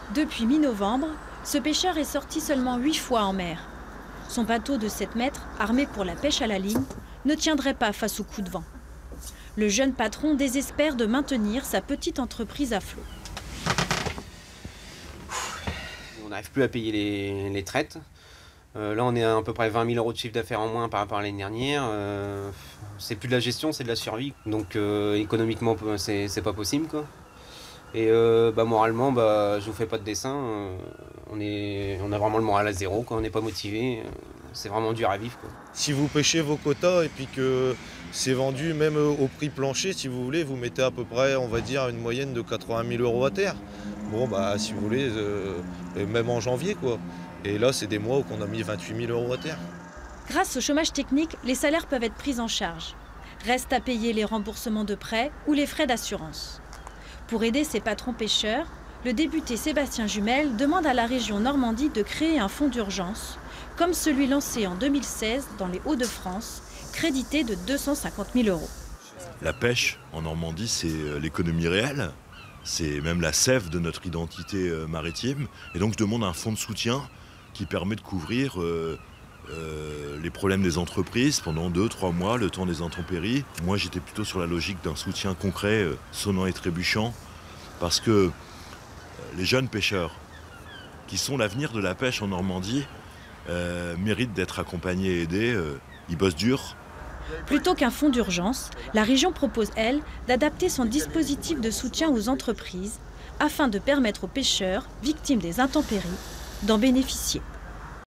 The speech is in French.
Depuis mi-novembre, ce pêcheur est sorti seulement 8 fois en mer. Son bateau de 7 mètres, armé pour la pêche à la ligne, ne tiendrait pas face aux coups de vent. Le jeune patron désespère de maintenir sa petite entreprise à flot. On n'arrive plus à payer les traites. Là, on est à peu près 20 000 € de chiffre d'affaires en moins par rapport à l'année dernière. C'est plus de la gestion, c'est de la survie. Donc économiquement, c'est pas possible, quoi. Et moralement, je vous fais pas de dessin. On a vraiment le moral à zéro, quoi. On n'est pas motivé. C'est vraiment dur à vivre, quoi. Si vous pêchez vos quotas et puis que c'est vendu même au prix plancher, si vous voulez, vous mettez à peu près, on va dire, une moyenne de 80 000 € à terre. Bon, si vous voulez, même en janvier, quoi. Et là, c'est des mois où on a mis 28 000 € à terre. Grâce au chômage technique, les salaires peuvent être pris en charge. Reste à payer les remboursements de prêts ou les frais d'assurance. Pour aider ses patrons pêcheurs, le député Sébastien Jumel demande à la région Normandie de créer un fonds d'urgence, comme celui lancé en 2016 dans les Hauts-de-France, crédité de 250 000 €. La pêche en Normandie, c'est l'économie réelle. C'est même la sève de notre identité maritime. Et donc je demande un fonds de soutien qui permet de couvrir les problèmes des entreprises pendant 2-3 mois, le temps des intempéries. Moi, j'étais plutôt sur la logique d'un soutien concret, sonnant et trébuchant, parce que les jeunes pêcheurs, qui sont l'avenir de la pêche en Normandie, méritent d'être accompagnés et aidés. Ils bossent dur. Plutôt qu'un fonds d'urgence, la région propose, elle, d'adapter son dispositif de soutien aux entreprises afin de permettre aux pêcheurs, victimes des intempéries, d'en bénéficier.